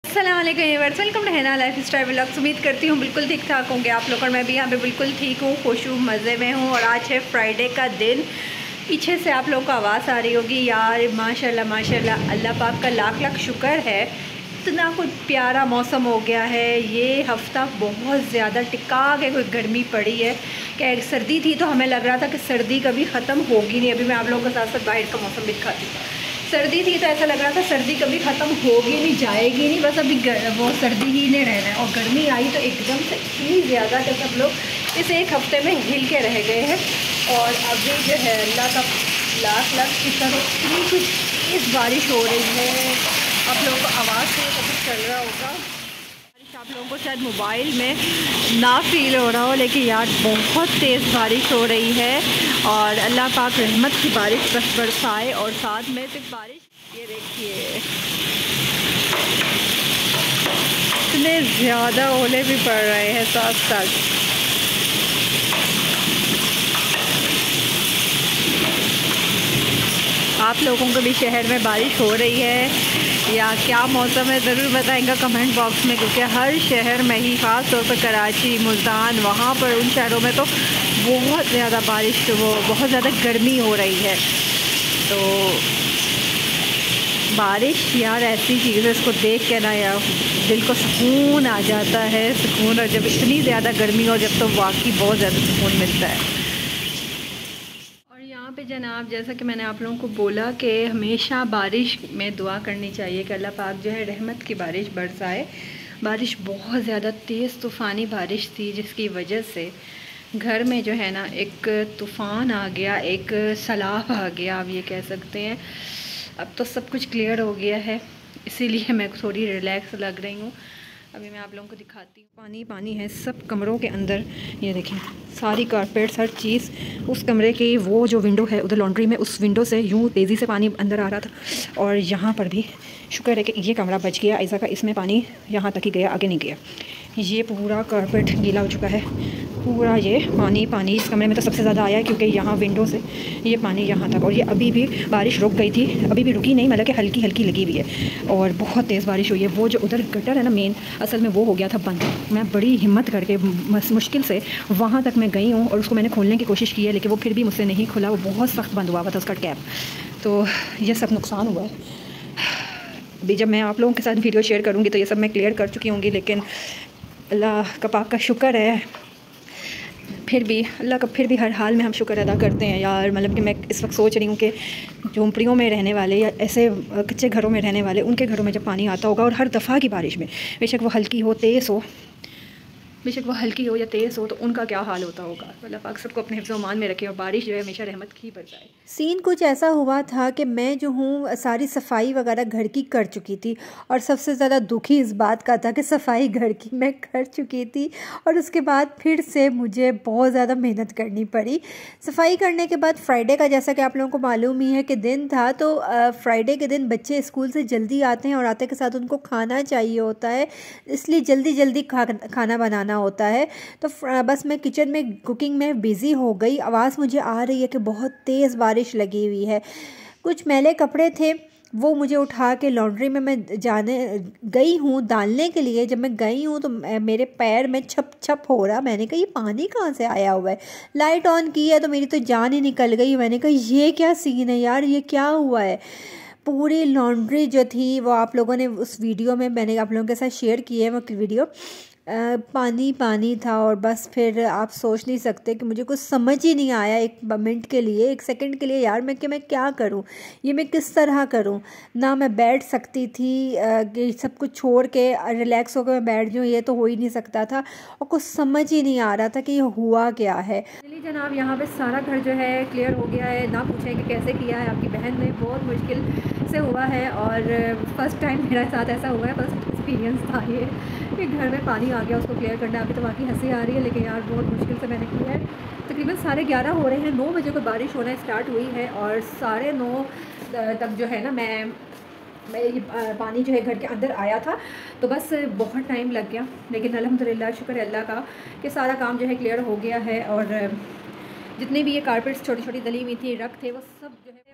अस्सलाम वालेकुम viewers, welcome to Hina lifestyle vlogs. उम्मीद करती हूँ बिल्कुल ठीक ठाक होंगे आप लोग और मैं भी यहाँ पे बिल्कुल ठीक हूँ, खुश हूँ, मज़े में हूँ। और आज है फ्राइडे का दिन। पीछे से आप लोगों को आवाज़ आ रही होगी यार, माशाल्लाह माशाल्लाह, अल्लाह पाक का लाख लाख शुक्र है, इतना कुछ प्यारा मौसम हो गया है। ये हफ़्ता बहुत ज़्यादा टिका के कोई गर्मी पड़ी है। क्या सर्दी थी तो हमें लग रहा था कि सर्दी कभी ख़त्म होगी नहीं। अभी मैं आप लोगों के साथ साथ बाहर का मौसम भी दिखाती हूँ। सर्दी थी तो ऐसा लग रहा था सर्दी कभी ख़त्म होगी नहीं, जाएगी नहीं, बस अभी वो सर्दी ही नहीं रहना है। और गर्मी आई तो एकदम से इतनी ज़्यादा कि सब लोग इस एक हफ़्ते में हिल के रह गए हैं। और अभी जो है अल्लाह का लाख लाख शुक्र हो, इतनी कुछ तेज़ बारिश हो रही है। आप लोगों को आवाज़ से कुछ चल रहा होगा, बारिश आप लोगों को शायद मोबाइल में ना फील हो रहा हो, लेकिन यार बहुत तेज़ बारिश हो रही है। और अल्लाह पाक रहमत की बारिश बस बरसाए। और साथ में सिर्फ बारिश, ये देखिए इतने ज़्यादा ओले भी पड़ रहे हैं साथ साथ। आप लोगों को भी शहर में बारिश हो रही है या क्या मौसम है, ज़रूर बताएंगा कमेंट बॉक्स में, क्योंकि हर शहर में ही ख़ास तौर पर कराची, मुल्तान, वहाँ पर उन शहरों में तो बहुत ज़्यादा बारिश, बहुत ज़्यादा गर्मी हो रही है। तो बारिश यार ऐसी चीज़ है, इसको देख के ना यार दिल को सुकून आ जाता है, सुकून। और जब इतनी ज़्यादा गर्मी हो जब, तो वाकई बहुत ज़्यादा सुकून मिलता है। यहाँ पे जनाब, जैसा कि मैंने आप लोगों को बोला कि हमेशा बारिश में दुआ करनी चाहिए कि अल्लाह पाक जो है रहमत की बारिश बरसाए। बारिश बहुत ज़्यादा तेज़ तूफ़ानी बारिश थी, जिसकी वजह से घर में जो है ना एक तूफ़ान आ गया, एक सैलाब आ गया, आप ये कह सकते हैं। अब तो सब कुछ क्लियर हो गया है, इसीलिए मैं थोड़ी रिलैक्स लग रही हूँ। अभी मैं आप लोगों को दिखाती हूँ। पानी पानी है सब कमरों के अंदर, ये देखें सारी कारपेट्स, हर चीज़। उस कमरे की वो जो विंडो है उधर लॉन्ड्री में, उस विंडो से यूँ तेज़ी से पानी अंदर आ रहा था। और यहाँ पर भी शुक्र है कि ये कमरा बच गया ऐसा का, इसमें पानी यहाँ तक ही गया, आगे नहीं गया। ये पूरा कारपेट गीला हो चुका है, पूरा ये पानी पानी। इस कमरे में तो सबसे ज़्यादा आया है, क्योंकि यहाँ विंडो से ये पानी यहाँ तक। और ये अभी भी बारिश रुक गई थी, अभी भी रुकी नहीं, मतलब कि हल्की हल्की लगी हुई है। और बहुत तेज़ बारिश हुई है। वो जो उधर गटर है ना मेन, असल में वो हो गया था बंद। मैं बड़ी हिम्मत करके मुश्किल से वहाँ तक मैं गई हूँ और उसको मैंने खोलने की कोशिश की है, लेकिन वो फिर भी मुझसे नहीं खुला। वो बहुत सख्त बंद हुआ था उसका टैप। तो ये सब नुकसान हुआ है। अभी जब मैं आप लोगों के साथ वीडियो शेयर करूँगी तो ये सब मैं क्लियर कर चुकी होंगी, लेकिन अल्लाह का पाक का शुक्र है, फिर भी अल्लाह का फिर भी हर हाल में हम शुक्र अदा करते हैं यार। मतलब कि मैं इस वक्त सोच रही हूँ कि झोंपड़ियों में रहने वाले या ऐसे कच्चे घरों में रहने वाले, उनके घरों में जब पानी आता होगा और हर दफ़ा की बारिश में, बेशक वो हल्की हो तेज़ हो, बेशक वो हल्की हो या तेज़ हो, तो उनका क्या हाल होता होगा। अल्लाह पाक सबको अपने हिफ्ज़ मान में रखे और बारिश जो है हमेशा रहमत की बरसाए। सीन कुछ ऐसा हुआ था कि मैं जो हूँ सारी सफाई वगैरह घर की कर चुकी थी, और सबसे ज़्यादा दुखी इस बात का था कि सफाई घर की मैं कर चुकी थी और उसके बाद फिर से मुझे बहुत ज़्यादा मेहनत करनी पड़ी। सफाई करने के बाद फ्राइडे का, जैसा कि आप लोगों को मालूम ही है कि दिन था, तो फ्राइडे के दिन बच्चे स्कूल से जल्दी आते हैं और आते के साथ उनको खाना चाहिए होता है, इसलिए जल्दी जल्दी खाना बनाना होता है। तो बस मैं किचन में कुकिंग में बिज़ी हो गई। आवाज़ मुझे आ रही है कि बहुत तेज़ बारिश लगी हुई है। कुछ मैले कपड़े थे, वो मुझे उठा के लॉन्ड्री में मैं जाने गई हूँ डालने के लिए। जब मैं गई हूँ तो मेरे पैर में छप छप हो रहा। मैंने कहा ये पानी कहाँ से आया हुआ है। लाइट ऑन की है तो मेरी तो जान ही निकल गई। मैंने कहा ये क्या सीन है यार, ये क्या हुआ है। पूरी लॉन्ड्री जो थी वो आप लोगों ने उस वीडियो में, मैंने आप लोगों के साथ शेयर की है वो वीडियो, पानी पानी था। और बस फिर आप सोच नहीं सकते कि मुझे कुछ समझ ही नहीं आया एक मिनट के लिए, एक सेकंड के लिए यार, मैं क्या करूं, ये मैं किस तरह करूं। ना मैं बैठ सकती थी कि सब कुछ छोड़ के रिलैक्स होकर मैं बैठ जाऊँ, ये तो हो ही नहीं सकता था। और कुछ समझ ही नहीं आ रहा था कि ये हुआ क्या है। चलिए जनाब, यहाँ पे सारा घर जो है क्लियर हो गया है। ना पूछें कि कैसे किया है, आपकी बहन ने बहुत मुश्किल से हुआ है। और फर्स्ट टाइम मेरे साथ ऐसा हुआ है, फर्स्ट एक्सपीरियंस था ये कि घर में पानी आ गया, उसको क्लियर करना। अभी तो बाकी हंसी आ रही है, लेकिन यार बहुत मुश्किल से मैंने किया है। तकरीबन 11:30 हो रहे हैं, 9 बजे को बारिश होना स्टार्ट हुई है और 9:30 तक जो है ना मैं ये पानी जो है घर के अंदर आया था। तो बस बहुत टाइम लग गया, लेकिन अल्हम्दुलिल्लाह शुक्र है अल्लाह का कि सारा काम जो है क्लियर हो गया है। और जितने भी ये कारपेट्स छोटी छोटी दली हुई थी, रख थे, वो सब जो है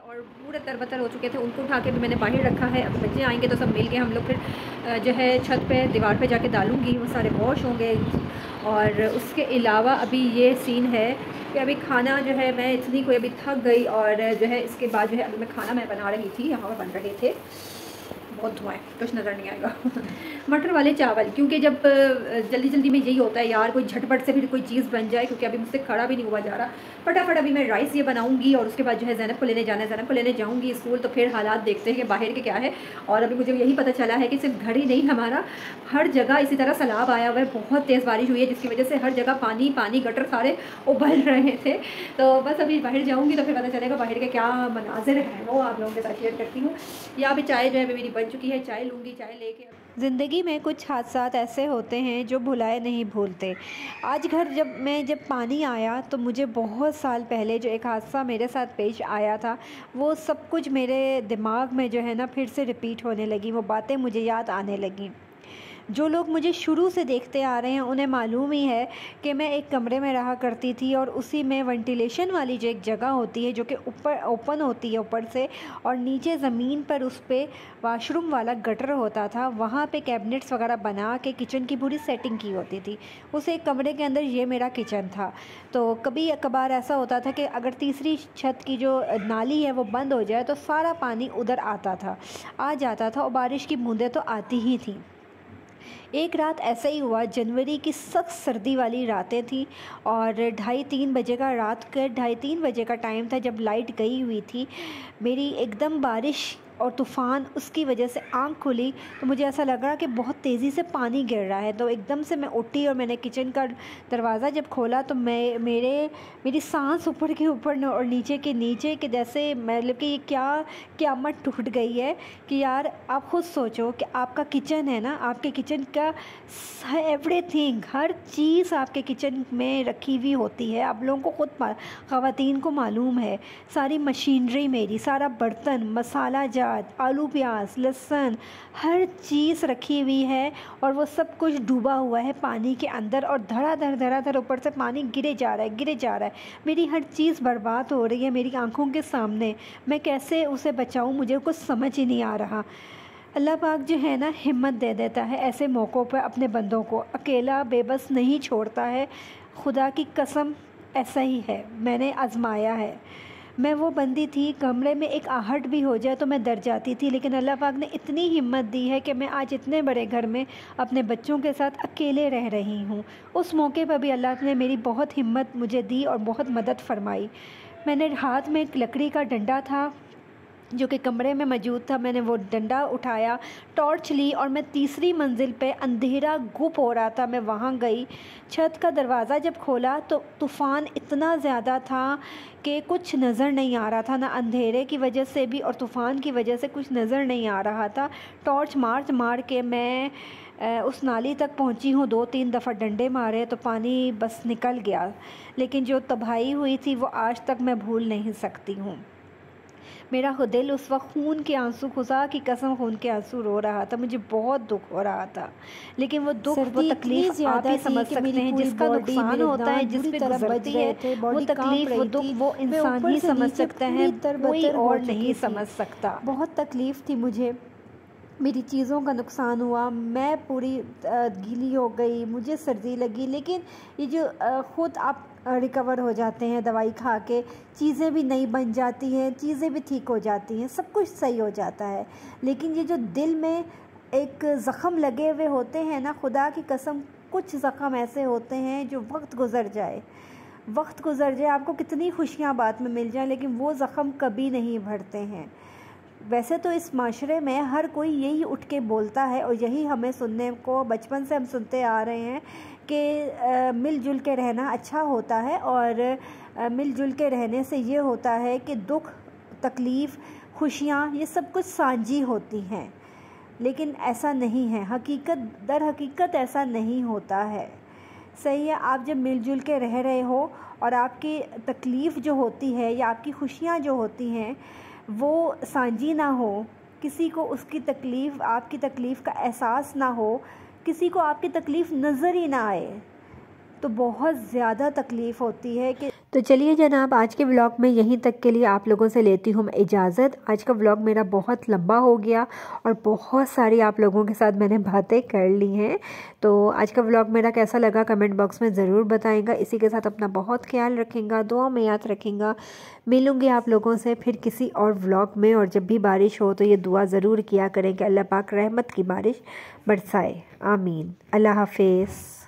और पूरे तरबतर हो चुके थे, उनको उठा के भी मैंने बाहर रखा है। अब बच्चे आएंगे तो सब मिल के हम लोग फिर जो है छत पे दीवार पे जाके डालूँगी, वो सारे वॉश होंगे। और उसके अलावा अभी ये सीन है कि अभी खाना जो है मैं इतनी कोई अभी थक गई, और जो है इसके बाद जो है अभी मैं खाना बना रही थी, यहाँ पर बन रहे थे, बहुत धुआं है, कुछ नज़र नहीं आएगा मटर वाले चावल, क्योंकि जब जल्दी जल्दी में यही होता है यार, कोई झटपट से फिर कोई चीज़ बन जाए, क्योंकि अभी मुझसे खड़ा भी नहीं हुआ जा रहा। फटाफट अभी मैं राइस ये बनाऊंगी, और उसके बाद जो है ज़ैनब को लेने जाना है, ज़ैनब को लेने जाऊंगी स्कूल, तो फिर हालात देखते हैं कि बाहर के क्या है। और अभी मुझे यही पता चला है कि सिर्फ घर ही नहीं, हमारा हर जगह इसी तरह सैलाब आया हुआ है, बहुत तेज़ बारिश हुई है, जिसकी वजह से हर जगह पानी पानी, गटर सारे उबल रहे थे। तो बस अभी बाहर जाऊँगी तो फिर पता चलेगा बाहर के क्या मनाजिर हैं, वो आप लोगों के साथ शेयर करती हूँ। या अभी चाय जो है मेरी बन चुकी है, चाय लूँगी, चाय लेके। ज़िंदगी में कुछ हादसात ऐसे होते हैं जो भुलाए नहीं भूलते। आज घर जब पानी आया तो मुझे बहुत साल पहले जो एक हादसा मेरे साथ पेश आया था, वो सब कुछ मेरे दिमाग में जो है ना फिर से रिपीट होने लगी, वो बातें मुझे याद आने लगीं। जो लोग मुझे शुरू से देखते आ रहे हैं उन्हें मालूम ही है कि मैं एक कमरे में रहा करती थी, और उसी में वेंटिलेशन वाली जो एक जगह होती है जो कि ऊपर ओपन होती है ऊपर से, और नीचे ज़मीन पर उस पर वाशरूम वाला गटर होता था, वहाँ पे कैबिनेट्स वगैरह बना के किचन की पूरी सेटिंग की होती थी। उस एक कमरे के अंदर ये मेरा किचन था। तो कभी कभार ऐसा होता था कि अगर तीसरी छत की जो नाली है वो बंद हो जाए तो सारा पानी उधर आ जाता था, और बारिश की बूंदें तो आती ही थी। एक रात ऐसा ही हुआ, जनवरी की सख्त सर्दी वाली रातें थी, और 2:30-3 बजे का, रात के 2:30-3 बजे का टाइम था जब लाइट गई हुई थी। मेरी एकदम बारिश और तूफ़ान, उसकी वजह से आँख खुली तो मुझे ऐसा लग रहा कि बहुत तेज़ी से पानी गिर रहा है। तो एकदम से मैं उठी और मैंने किचन का दरवाज़ा जब खोला तो मेरी सांस ऊपर के ऊपर और नीचे के नीचे, कि जैसे मतलब कि ये क्या क़यामत टूट गई है। कि यार आप ख़ुद सोचो कि आपका किचन है ना, आपके किचन का एवरीथिंग, हर चीज़ आपके किचन में रखी हुई होती है। आप लोगों को ख़ुद ख़वातीन को मालूम है, सारी मशीनरी मेरी, सारा बर्तन, मसाला जात, आलू प्याज लहसुन, हर चीज़ रखी हुई है, और वो सब कुछ डूबा हुआ है पानी के अंदर, और धड़ाधड़ ऊपर से पानी गिरे जा रहा है। मेरी हर चीज़ बर्बाद हो रही है मेरी आंखों के सामने। मैं कैसे उसे बचाऊं, मुझे कुछ समझ ही नहीं आ रहा। अल्लाह पाक जो है ना हिम्मत दे देता है ऐसे मौक़ों पर अपने बंदों को, अकेला बेबस नहीं छोड़ता है। खुदा की कसम ऐसा ही है, मैंने आजमाया है। मैं वो बंदी थी, कमरे में एक आहट भी हो जाए तो मैं डर जाती थी, लेकिन अल्लाह पाक ने इतनी हिम्मत दी है कि मैं आज इतने बड़े घर में अपने बच्चों के साथ अकेले रह रही हूँ। उस मौके पर भी अल्लाह ने मेरी बहुत हिम्मत मुझे दी और बहुत मदद फरमाई। मैंने हाथ में एक लकड़ी का डंडा था जो कि कमरे में मौजूद था, मैंने वो डंडा उठाया, टॉर्च ली, और मैं तीसरी मंजिल पे, अंधेरा गुप हो रहा था, मैं वहाँ गई। छत का दरवाज़ा जब खोला तो तूफ़ान इतना ज़्यादा था कि कुछ नज़र नहीं आ रहा था, ना अंधेरे की वजह से भी और तूफ़ान की वजह से कुछ नज़र नहीं आ रहा था। टॉर्च मार के मैं उस नाली तक पहुंची हूँ। 2-3 दफ़ा डंडे मारे तो पानी बस निकल गया, लेकिन जो तबाही हुई थी वो आज तक मैं भूल नहीं सकती हूँ। मेरा दिल उस वक्त खून के आंसू, खुदा की कसम खून के आंसू रो रहा था, मुझे बहुत दुख हो रहा था। लेकिन वो दुख, वो तकलीफ आप ही समझ सकते हैं, जिसका नुकसान होता है, जिस पे गुजरती है वो तकलीफ, वो दुख, वो इंसान ही समझ सकता है, कोई और नहीं समझ सकता। बहुत तकलीफ़ थी मुझे, मेरी चीज़ों का नुकसान हुआ, मैं पूरी गीली हो गई, मुझे सर्दी लगी। लेकिन ये जो ख़ुद आप रिकवर हो जाते हैं दवाई खा के, चीज़ें भी नई बन जाती हैं, चीज़ें भी ठीक हो जाती हैं, सब कुछ सही हो जाता है। लेकिन ये जो दिल में एक ज़ख़म लगे हुए होते हैं ना, खुदा की कसम कुछ ज़ख़म ऐसे होते हैं जो वक्त गुज़र जाए आपको कितनी खुशियाँ बाद में मिल जाए, लेकिन वो ज़ख़म कभी नहीं भरते हैं। वैसे तो इस माशरे में हर कोई यही उठ के बोलता है, और यही हमें सुनने को बचपन से हम सुनते आ रहे हैं कि मिलजुल के रहना अच्छा होता है, और मिलजुल के रहने से ये होता है कि दुख, तकलीफ़, खुशियाँ, ये सब कुछ साझी होती हैं। लेकिन ऐसा नहीं है, दर हकीकत ऐसा नहीं होता है। सही है, आप जब मिलजुल के रह रहे हो और आपकी तकलीफ़ जो होती है या आपकी खुशियाँ जो होती हैं वो साझी ना हो, किसी को उसकी तकलीफ़, आपकी तकलीफ़ का एहसास ना हो, किसी को आपकी तकलीफ़ नज़र ही ना आए, तो बहुत ज़्यादा तकलीफ़ होती है कि तो चलिए जनाब, आज के व्लॉग में यहीं तक के लिए आप लोगों से लेती हूँ मैं इजाज़त। आज का व्लॉग मेरा बहुत लंबा हो गया और बहुत सारी आप लोगों के साथ मैंने बातें कर ली हैं। तो आज का व्लॉग मेरा कैसा लगा कमेंट बॉक्स में ज़रूर बताएगा। इसी के साथ अपना बहुत ख्याल रखेगा, दुआ में याद रखेगा। मिलूँगी आप लोगों से फिर किसी और व्लॉग में। और जब भी बारिश हो तो ये दुआ ज़रूर किया करें कि अल्लाह पाक रहमत की बारिश बरसाए। आमीन। अल्लाह हाफिज़।